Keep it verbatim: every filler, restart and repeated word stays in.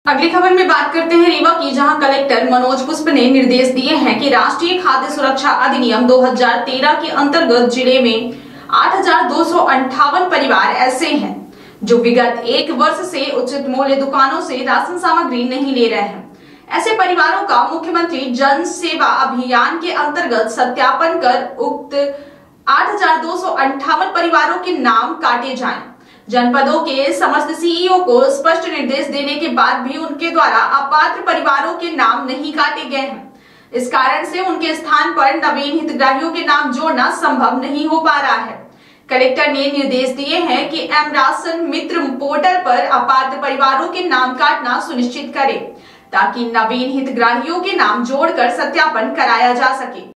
अगली खबर में बात करते हैं रीवा की, जहां कलेक्टर मनोज पुष्प ने निर्देश दिए हैं कि राष्ट्रीय खाद्य सुरक्षा अधिनियम दो हज़ार तेरह के अंतर्गत जिले में आठ हजार दो सौ अंठावन परिवार ऐसे हैं जो विगत एक वर्ष से उचित मूल्य दुकानों से राशन सामग्री नहीं ले रहे हैं। ऐसे परिवारों का मुख्यमंत्री जन सेवा अभियान के अंतर्गत सत्यापन कर उक्त आठ हजार दो सौ अंठावन परिवारों के नाम काटे जाएं। जनपदों के समस्त सीईओ को स्पष्ट निर्देश देने के बाद भी उनके द्वारा अपात्र परिवारों के नाम नहीं काटे गए हैं। इस कारण से उनके स्थान पर नवीन हितग्राहियों के नाम जोड़ना संभव नहीं हो पा रहा है। कलेक्टर ने निर्देश दिए हैं कि एम राशन मित्र पोर्टल पर अपात्र परिवारों के नाम काटना सुनिश्चित करें ताकि नवीन हितग्राहियों के नाम जोड़कर सत्यापन कराया जा सके।